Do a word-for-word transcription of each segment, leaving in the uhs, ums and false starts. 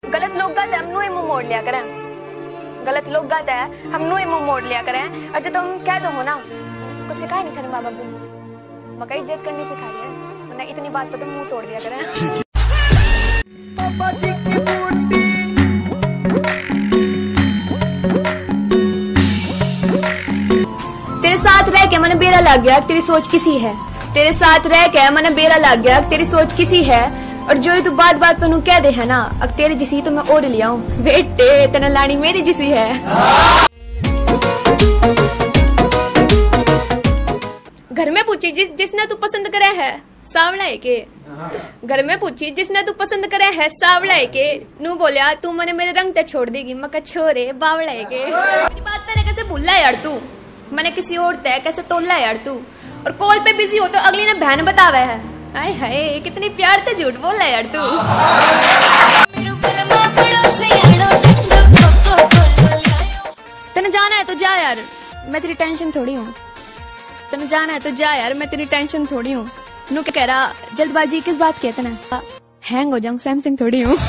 गलत लोग गाते हमनू ही मुंह मोड़ लिया करें, गलत लोग गाते हैं हमनू ही मुंह मोड़ लिया करें। और जो तुम कह दो हो ना, को सिखाया नहीं था माँ बाबू ने, मगर इज्जत करनी सिखाई है, वरना इतनी बात पर तुम मुंह तोड़ दिया करें। तेरे साथ रह के मैंने बेरा लग गया तेरी सोच किसी है, तेरे साथ रह के मैंने बेरा लग गया तेरी सोच किसी है। और जो तू बात बात पर कह दे है ना, अब तेरे जिसी तो मैं और लिया हूँ बेटे, तना लानी मेरी जिसी है। घर में पूछी जिस जिसने तू पसंद करे है सावला है के, घर में पूछी जिसने तू पसंद करे है सावला है के, नू बोलिया तू मैंने मेरे रंग ते छोड़ देगी, मका छोरे बावला है के। मेरी बात मैंने कैसे भूला यार तू, मैंने किसी और तय कैसे तोला यार तू। और कॉल पे बिजी हो तो अगली ने बहन बतावे है, हाय हाय कितनी प्यार से झूठ बोल यार तू। तने जाना है तो जा यार, मैं तेरी टेंशन थोड़ी हूँ, तने जाना है तो जा यार, मैं तेरी टेंशन थोड़ी हूँ। नू क्या कह रहा जल्दबाजी किस बात की है, तना हैंग हो जाऊं सैमसंग थोड़ी हूँ।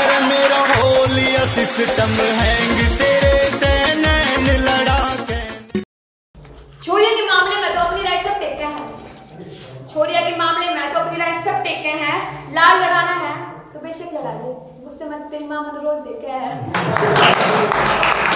छोरिया के मामले में तो अपनी राय सब टेके हैं, छोरिया के मामले में तो अपनी राय सब टेके हैं। लाड़ लड़ाना है तो बेशक लड़ा ले, मुझसे मत तेरी माँ मैंने रोज देखा है।